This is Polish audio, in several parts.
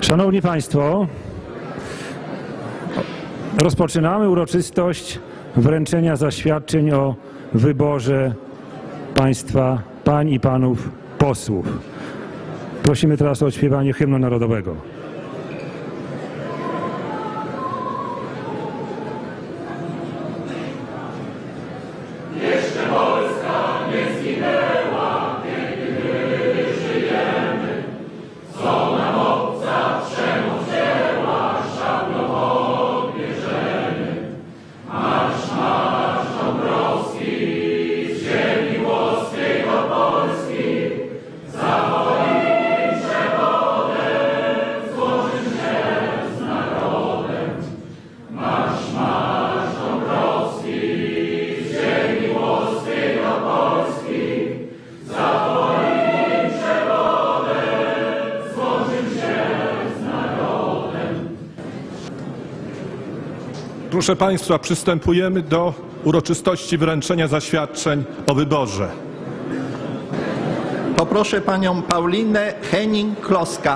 Szanowni Państwo, rozpoczynamy uroczystość wręczenia zaświadczeń o wyborze Państwa, pań i panów posłów. Prosimy teraz o odśpiewanie hymnu narodowego. Jeszcze Polska nie zginęła, kiedy żyjemy. Co nam obca przemoc dzieła, szablą odbierzemy. Marsz, marsz Dąbrowski, z ziemi włoskiej do Polski. Za moim przewodem złożyć się z narodem. Marsz, marsz Dąbrowski, z ziemi włoskiej do Polski. Za moim przewodem złożyć się z narodem. Proszę Państwa, przystępujemy do uroczystości wręczenia zaświadczeń o wyborze. Poproszę panią Paulinę Henning-Kloska.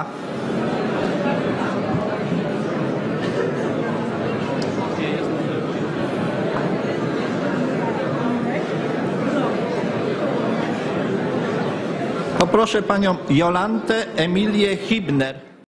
Poproszę panią Jolantę Emilię Hibner.